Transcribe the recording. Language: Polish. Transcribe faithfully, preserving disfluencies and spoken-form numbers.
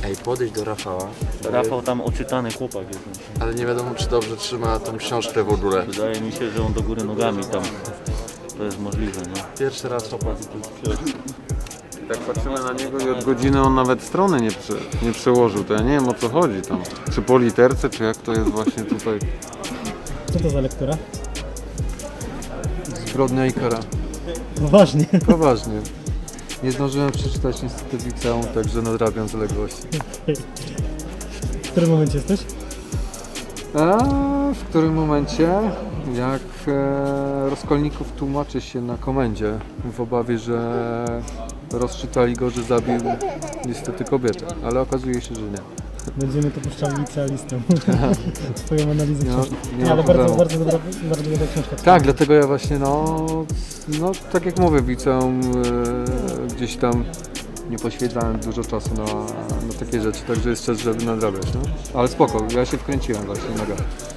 Ej, podejść do Rafała. Rafał tam oczytany chłopak jest. Ale nie wiadomo, czy dobrze trzyma tą książkę w ogóle. Wydaje mi się, że on do góry nogami tam. To jest możliwe, no. Pierwszy raz chłopak. Tak patrzymy na niego i od godziny on nawet strony nie, prze, nie przełożył, to ja nie wiem, o co chodzi tam. Czy po literce, czy jak to jest właśnie tutaj. Co to za lektura? Zbrodnia i kara. Poważnie. Poważnie. Nie zdążyłem przeczytać niestety w liceum, także nadrabiam zaległości. W którym momencie jesteś? A w którym momencie? Jak e, Rozkolników tłumaczy się na komendzie w obawie, że rozczytali go, że zabił niestety kobietę, ale okazuje się, że nie. Będziemy to puszczali licealistom. Twoją analizę No, książki. nie Nie, ma ale bardzo, problemu. bardzo dobra, bardzo dobra książka. Tak, dlatego ja właśnie no, no tak jak mówię, w liceum e, gdzieś tam nie poświęcałem dużo czasu na, na takie rzeczy, także jest czas, żeby nadrabiać, no. Ale spoko, ja się wkręciłem właśnie mega.